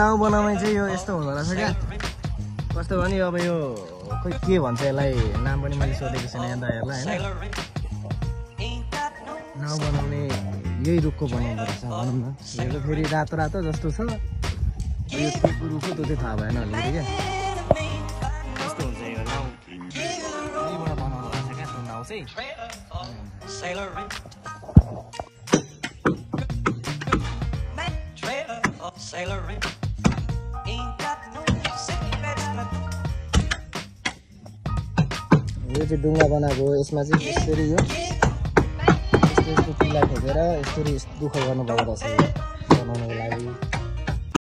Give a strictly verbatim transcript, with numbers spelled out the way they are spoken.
now बनाउने चाहिँ यो यस्तो हुँदो रहेछ क्या कस्तो भने अब यो खोइ के भन्छ यसलाई नाम पनि मैले सोधेको छैन यहाँ दाइहरूलाई होइन नाउ बनाउने यही रुखको बनाउँदो रहेछ भनौँ न यो त फेरि रातो रातो जस्तो छ यो के रुखको त्यो चाहिँ थाहा भएन अलिकति क्या कस्तो हुन्छ यो नाउ यहीबाट बनाउँदो रहेछ क्या त्यो नाउ चाहिँ यो चाहिँ डुङ्गा बनाएको हो यसमा चाहिँ यसरी यो यस्तो यस्तो पिला ठोकेर यसरी दुःख गर्नुभएको रहेछ बनाउनको लागि